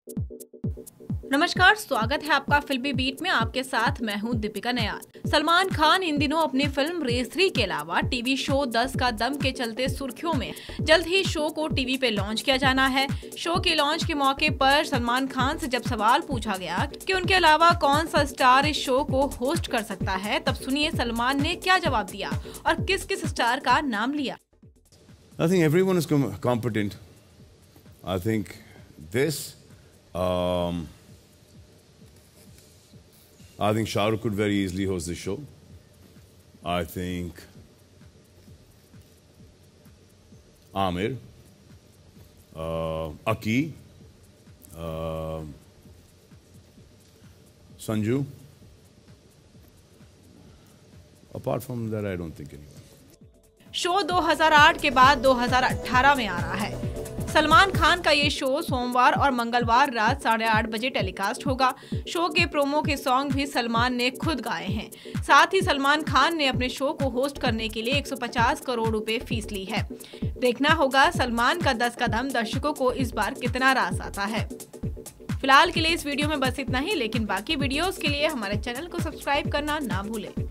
नमस्कार, स्वागत है आपका फिल्मी बीट में। आपके साथ मैं हूं दीपिका नयार। सलमान खान इन दिनों अपनी फिल्म रेस 3 के अलावा टीवी शो 10 का दम के चलते सुर्खियों में। जल्द ही शो को टीवी पे लॉन्च किया जाना है। शो के लॉन्च के मौके पर सलमान खान से जब सवाल पूछा गया कि उनके अलावा कौन सा स्टार इस शो को होस्ट कर सकता है, तब सुनिए सलमान ने क्या जवाब दिया और किस किस स्टार का नाम लिया। I think everyone is competent. I think this. I think Shahrukh could very easily host the show. I think Aamir, Aki, Sanju. Apart from that, I don't think anyone. Show 2008 के बाद 2018 में आ रहा है। सलमान खान का ये शो सोमवार और मंगलवार रात 8:30 बजे टेलीकास्ट होगा। शो के प्रोमो के सॉन्ग भी सलमान ने खुद गाए हैं। साथ ही सलमान खान ने अपने शो को होस्ट करने के लिए 150 करोड़ रुपए फीस ली है। देखना होगा सलमान का 10 का दम दर्शकों को इस बार कितना रास आता है। फिलहाल के लिए इस वीडियो में बस इतना ही, लेकिन बाकी वीडियोस के लिए हमारे चैनल को सब्सक्राइब करना ना भूलें।